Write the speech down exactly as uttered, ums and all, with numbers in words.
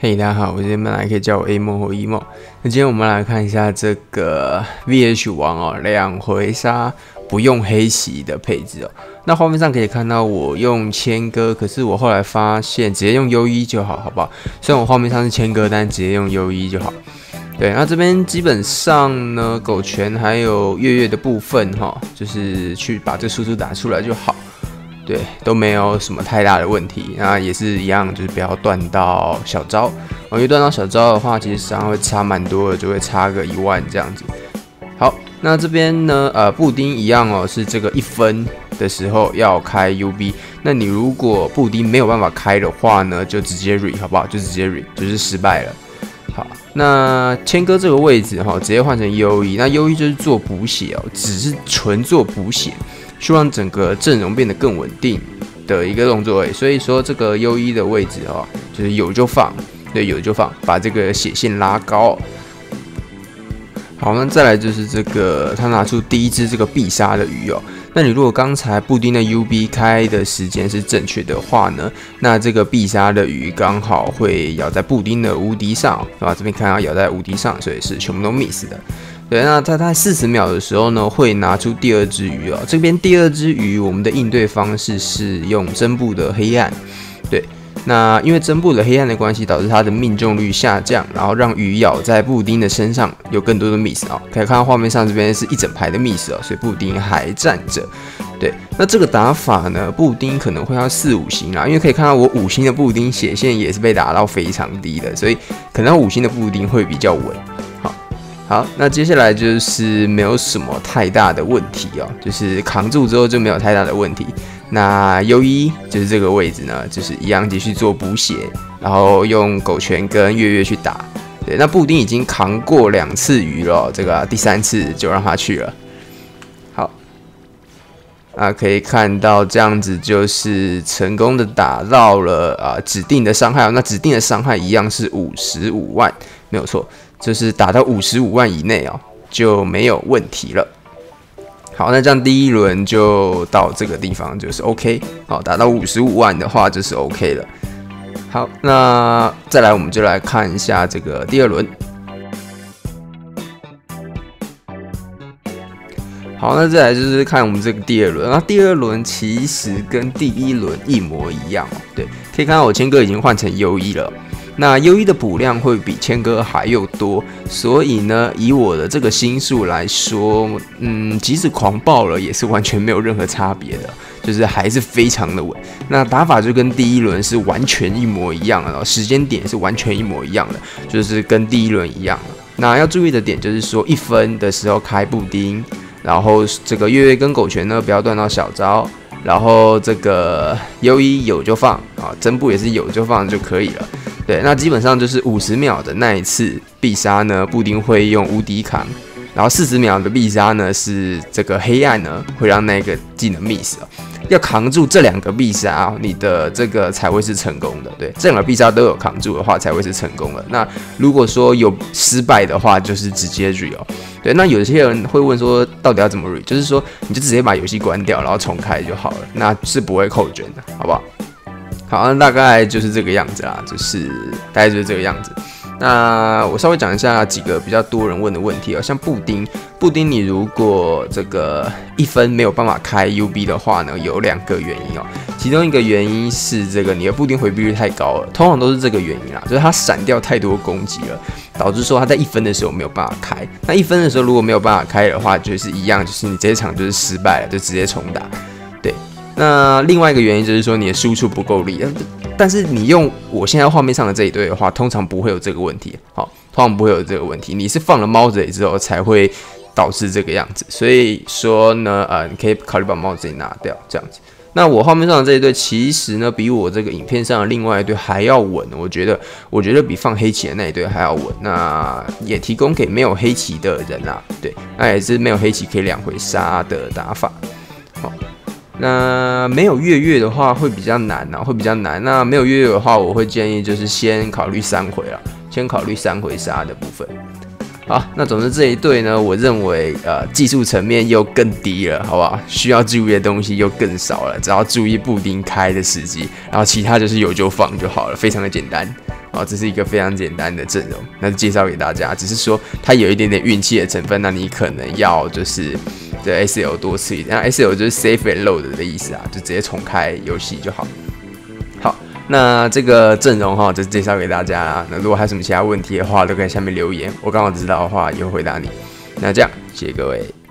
嘿，大家好，我是本来可以叫我 A 梦或 E 梦。那今天我们来看一下这个 V H 王哦，两回杀不用黑棋的配置哦。那画面上可以看到我用千歌，可是我后来发现直接用 U 一就好，好不好？虽然我画面上是千歌，但直接用 U 一就好。对，那这边基本上呢，狗拳还有月月的部分哈、哦，就是去把这输出打出来就好。对，都没有什么太大的问题。那也是一样，就是不要断到小招。因为断到小招的话，其实伤会差蛮多的，就会差个一万这样子。好，那这边呢，呃，布丁一样哦，是这个一分的时候要开 U B。那你如果布丁没有办法开的话呢，就直接 re 好不好？就直接 re， 就是失败了。好，那千哥这个位置哈、哦，直接换成 U 一。那 U 一就是做补血哦，只是纯做补血。希望整个阵容变得更稳定的一个动作，所以说这个 U 一的位置哦，就是有就放，对，有就放，把这个血线拉高。好，那再来就是这个，他拿出第一只这个必杀的鱼哦。那你如果刚才布丁的 U B 开的时间是正确的话呢，那这个必杀的鱼刚好会咬在布丁的无敌上，对吧？这边看到咬在无敌上，所以是全部都 miss 的。对，那在它四十秒的时候呢，会拿出第二只鱼哦。这边第二只鱼，我们的应对方式是用针部的黑暗。对，那因为针部的黑暗的关系，导致它的命中率下降，然后让鱼咬在布丁的身上有更多的 miss 哦。可以看到画面上这边是一整排的 miss 哦，所以布丁还站着。对，那这个打法呢，布丁可能会要四五星啦，因为可以看到我五星的布丁血线也是被打到非常低的，所以可能五星的布丁会比较稳。好，那接下来就是没有什么太大的问题哦，就是扛住之后就没有太大的问题。那 U 一就是这个位置呢，就是一样继续做补血，然后用狗拳跟月月去打。对，那布丁已经扛过两次鱼了，这个、啊、第三次就让他去了。好，那可以看到这样子就是成功的打到了啊、呃、指定的伤害，那指定的伤害一样是五十五万，没有错。就是打到五十五万以内哦，就没有问题了。好，那这样第一轮就到这个地方就是 OK。好，打到五十五万的话就是 OK 了。好，那再来我们就来看一下这个第二轮。好，那再来就是看我们这个第二轮。那第二轮其实跟第一轮一模一样哦。对，可以看到我千哥已经换成 U 一了。那 U 一的补量会比千歌还要多，所以呢，以我的这个星数来说，嗯，即使狂爆了，也是完全没有任何差别的，就是还是非常的稳。那打法就跟第一轮是完全一模一样的，时间点是完全一模一样的，就是跟第一轮一样的。那要注意的点就是说，一分的时候开布丁，然后这个月月跟狗拳呢不要断到小招，然后这个 U 一有就放啊，针部也是有就放就可以了。对，那基本上就是五十秒的那一次必杀呢，布丁会用无敌扛，然后四十秒的必杀呢是这个黑暗呢会让那个技能 miss 哦，要扛住这两个必杀，你的这个才会是成功的。对，这两个必杀都有扛住的话才会是成功的。那如果说有失败的话，就是直接 re 哦。对，那有些人会问说，到底要怎么 re？ 就是说你就直接把游戏关掉，然后重开就好了，那是不会扣卷的，好不好？好，那大概就是这个样子啦，就是大概就是这个样子。那我稍微讲一下几个比较多人问的问题哦，像布丁，布丁你如果这个一分没有办法开 U B 的话呢，有两个原因哦。其中一个原因是这个你的布丁回避率太高了，通常都是这个原因啦，就是它闪掉太多攻击了，导致说它在一分的时候没有办法开。那一分的时候如果没有办法开的话，就是一样，就是你这一场就是失败了，就直接重打。对。那另外一个原因就是说你的输出不够力，但是你用我现在画面上的这一队的话，通常不会有这个问题，好，通常不会有这个问题。你是放了猫贼之后才会导致这个样子，所以说呢，呃，你可以考虑把猫贼拿掉，这样子。那我画面上的这一队其实呢，比我这个影片上的另外一队还要稳，我觉得，我觉得比放黑棋的那一队还要稳。那也提供给没有黑棋的人啦，对，那也是没有黑棋可以两回杀的打法，好。那没有月月的话会比较难啊，会比较难。那没有月月的话，我会建议就是先考虑三回啦，先考虑三回杀的部分。好，那总之这一队呢，我认为呃技术层面又更低了，好不好？需要注意的东西又更少了，只要注意布丁开的时机，然后其他就是有就放就好了，非常的简单。 哦，这是一个非常简单的阵容，那就介绍给大家。只是说它有一点点运气的成分，那你可能要就是对 S L 多次一点。那 S L 就是 save and load 的意思啊，就直接重开游戏就好。好，那这个阵容哈，就介绍给大家啦。那如果还有什么其他问题的话，都可以在下面留言，我刚好知道的话也会回答你。那这样，谢谢各位。